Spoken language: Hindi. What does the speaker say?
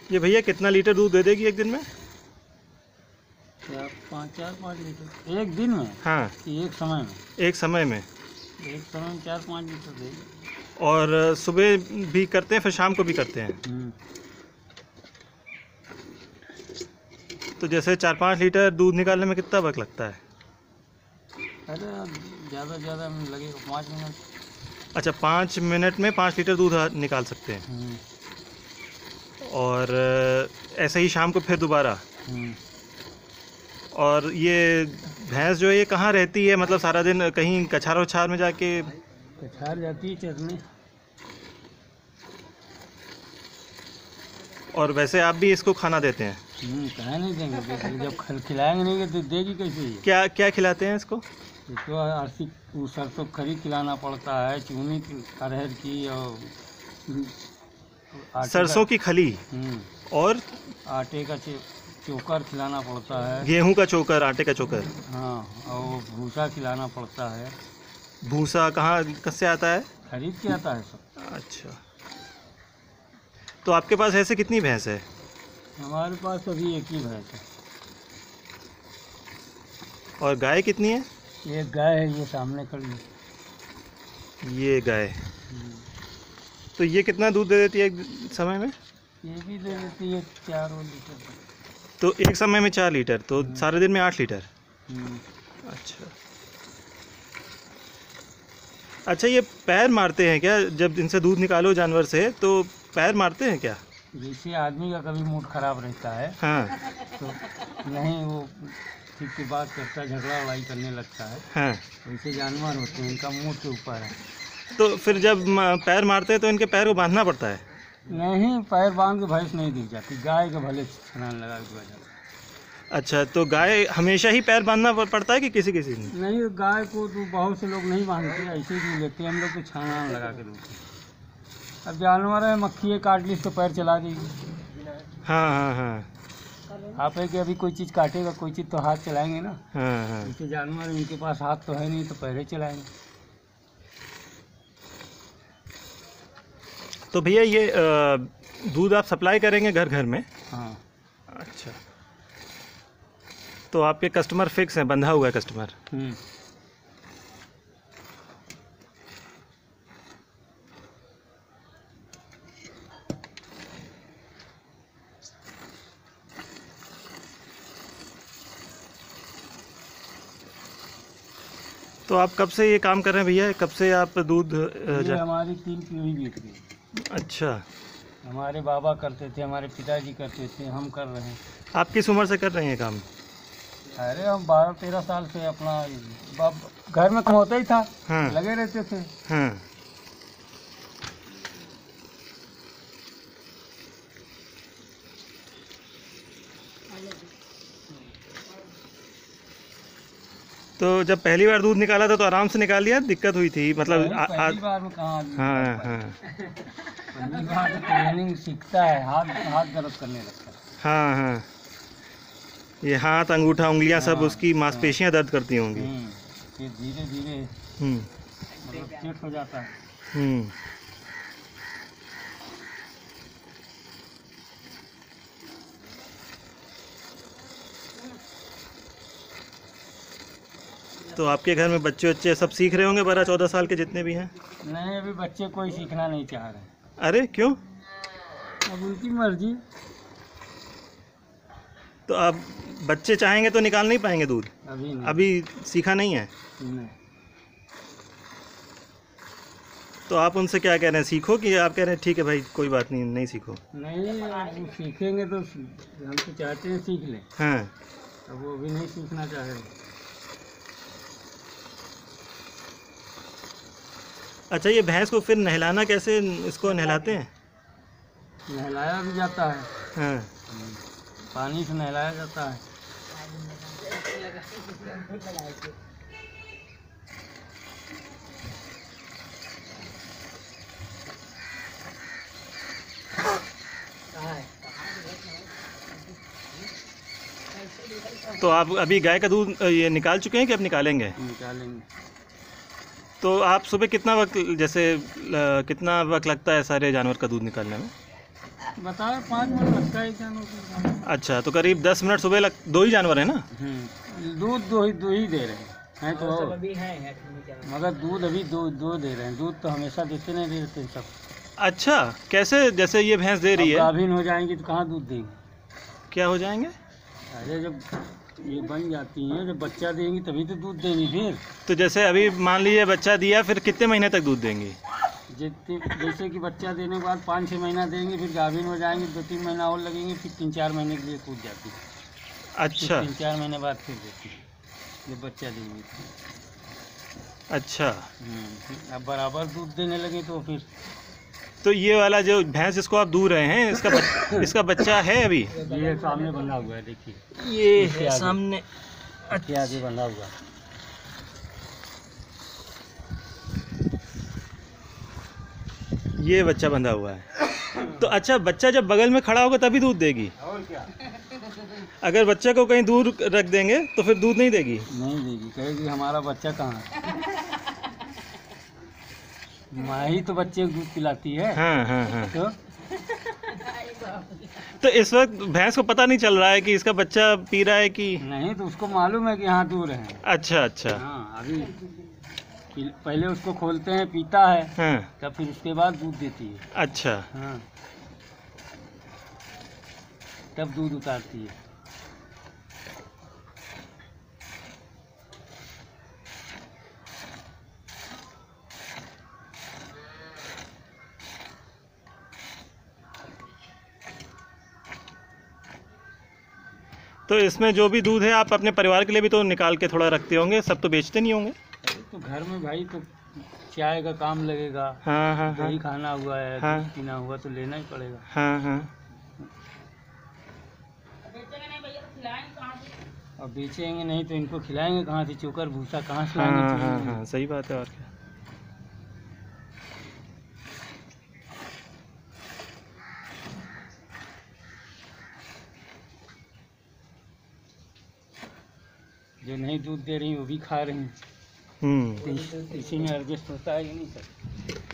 ये भैया कितना लीटर दूध दे देगी एक दिन में? 4-5 लीटर एक दिन में। हाँ, एक समय में। एक समय में 4-5 लीटर देगी। और सुबह भी करते हैं फिर शाम को भी करते हैं? तो जैसे 4-5 लीटर दूध निकालने में कितना वक्त लगता है? अरे ज़्यादा लगेगा 5 मिनट। अच्छा, 5 मिनट में 5 लीटर दूध निकाल सकते हैं। और ऐसे ही शाम को फिर दोबारा? और ये भैंस जो है ये कहाँ रहती है, मतलब सारा दिन कहीं कछार वछार में जाके? कछार जाती है चरने। और वैसे आप भी इसको खाना देते हैं? कहाँ नहीं देंगे, जब खिलाएंगे नहीं तो देगी कैसे? क्या क्या खिलाते हैं इसको? इसको अर्सी सरसों खरी खिलाना पड़ता है, चूनी अरहर की और सरसों की खली और आटे का चोकर खिलाना पड़ता है। गेहूं का चोकर, आटे का चोकर? हाँ, और भूसा खिलाना पड़ता है। भूसा कहाँ से आता है? खरीद के आता है सब। अच्छा, तो आपके पास ऐसे कितनी भैंस है? हमारे पास अभी एक ही भैंस है। और गाय कितनी है? एक गाय है, ये सामने खड़ी है। ये गाय, तो ये कितना दूध दे देती है एक समय में? ये भी दे देती है 4 लीटर। तो एक समय में 4 लीटर, तो सारे दिन में 8 लीटर। अच्छा अच्छा, ये पैर मारते हैं क्या जब इनसे दूध निकालो जानवर से? तो पैर मारते हैं क्या? जैसे आदमी का कभी मूड खराब रहता है, हाँ, तो नहीं वो ठीक की बात करता, झगड़ा लड़ाई करने लगता है। हाँ, वैसे जानवर होते हैं, इनका मूड के ऊपर है। तो फिर जब पैर मारते हैं तो इनके पैर को बांधना पड़ता है? नहीं, पैर बांध के भैंस नहीं दिख जाती, गाय के भले छलांग लगा के दिया जाता है। अच्छा, तो गाय हमेशा ही पैर बांधना पड़ता है कि किसी किसी ने? नहीं, गाय को तो बहुत से लोग नहीं बांधते, ऐसे ही लेते हैं। हम लोग तो छलांग लगा के देते हैं। अब जानवर है, मक्खी काट ली तो पैर चला देगी। हाँ हाँ हाँ आप है कि अभी कोई चीज़ काटेगा, कोई चीज़ तो हाथ चलाएंगे ना। हाँ हाँ। जैसे जानवर है, उनके पास हाथ तो है नहीं, तो पैर चलाएंगे। तो भैया ये दूध आप सप्लाई करेंगे घर घर में? हाँ। अच्छा, तो आपके कस्टमर फिक्स हैं, बंधा हुआ है कस्टमर? तो आप कब से ये काम कर रहे हैं भैया? कब से आप दूध ये हमारी 3 पीढ़ी बीत गई। अच्छा, हमारे बाबा करते थे, हमारे पिताजी करते थे, हम कर रहे हैं। आप किस उम्र से कर रहे हैं काम? अरे हम 12-13 साल से अपना घर में काम होता ही था। हाँ, लगे रहते थे। हाँ। तो जब पहली बार दूध निकाला था तो आराम से निकाल लिया, दिक्कत हुई थी मतलब? पहली बार में कहाँ? हाँ हाँ। पहली बार तो ट्रेनिंग सीखता है, हाथ दर्द करने लगता है। हाँ हाँ, ये हाथ, अंगूठा, उंगलियां सब उसकी मांसपेशियां दर्द करती होंगी। फिर धीरे धीरे मतलब सेट हो जाता है। तो आपके घर में बच्चे सब सीख रहे होंगे 12-14 साल के जितने भी हैं? नहीं, अभी बच्चे कोई सीखना नहीं चाह रहे। अरे क्यों? अब उनकी मर्जी। तो आप बच्चे चाहेंगे तो निकाल नहीं पाएंगे दूध? अभी नहीं। अभी सीखा नहीं है? नहीं। तो आप उनसे क्या कह रहे हैं, सीखो, कि आप कह रहे हैं ठीक है भाई कोई बात नहीं, नहीं सीखो? नहीं, वो सीखेंगे तो हम तो चाहते हैं सीख लें। हाँ। अब वो भी नहीं सीखना चाह रहे। अच्छा, ये भैंस को फिर नहलाना कैसे, इसको नहलाते हैं? नहलाया भी जाता है। हाँ। पानी से नहलाया जाता है। तो आप अभी गाय का दूध ये निकाल चुके हैं कि अब निकालेंगे? निकालेंगे। तो आप सुबह कितना वक्त, जैसे कितना वक्त लगता है सारे जानवर का दूध निकालने में? बताओ 5 मिनट लगता है एक जानवर को। अच्छा, तो करीब 10 मिनट सुबह लग, 2 ही जानवर है ना? दूध दो ही दे रहे हैं तो और मगर दूध अभी दो दे रहे हैं। दूध तो हमेशा देते नहीं देते सब। अच्छा, कैसे? जैसे ये भैंस दे रही है, गाभिन हो जाएंगी तो कहाँ दूध देंगी? क्या हो जाएंगे? अरे जब ये बन जाती हैं, जब बच्चा देंगी तभी तो दूध देंगी फिर। तो जैसे अभी मान लीजिए बच्चा दिया, फिर कितने महीने तक दूध देंगी? जैसे कि बच्चा देने के बाद 5-6 महीना देंगे, फिर गाभिन हो जाएंगे, 2-3 महीना और लगेंगे, फिर 3-4 महीने के लिए कूद जाती है। अच्छा, 3-4 महीने बाद फिर देती है जब बच्चा देंगे। अच्छा। अब बराबर दूध देने लगे तो फिर। तो ये वाला जो भैंस जिसको आप दूध रहे हैं, इसका बच्चा है अभी? ये सामने बंधा हुआ है, देखिए ये है सामने। अच्छा, आगे बंधा हुआ है। ये बच्चा बंधा हुआ है। तो अच्छा, बच्चा जब बगल में खड़ा होगा तभी दूध देगी? और क्या? अगर बच्चे को कहीं दूर रख देंगे तो फिर दूध नहीं देगी? नहीं देगी, कहेगी हमारा बच्चा कहाँ है। माँ ही तो बच्चे को दूध पिलाती है। हाँ हाँ हाँ। तो इस वक्त भैंस को पता नहीं चल रहा है कि इसका बच्चा पी रहा है कि नहीं? तो उसको मालूम है कि यहाँ दूर है। अच्छा अच्छा। हाँ, अभी पहले उसको खोलते हैं, पीता है, हाँ, तब फिर उसके बाद दूध देती है। अच्छा। हाँ, तब दूध उतारती है। तो इसमें जो भी दूध है आप अपने परिवार के लिए भी तो निकाल के थोड़ा रखते होंगे, सब तो बेचते नहीं होंगे? तो घर में भाई तो चाय का काम लगेगा। हाँ हाँ हाँ दही खाना हुआ है, हाँ। दूध पीना हुआ तो लेना ही पड़ेगा। हाँ हाँ। और बेचेंगे नहीं तो इनको खिलाएंगे कहाँ से? चोकर भूसा कहाँ से हाँ लाएंगे? हाँ हाँ, सही बात है। और क्या? जो नहीं दूध दे रही वो भी खा रही हैं। इसी में एडजस्ट होता है कि नहीं सर?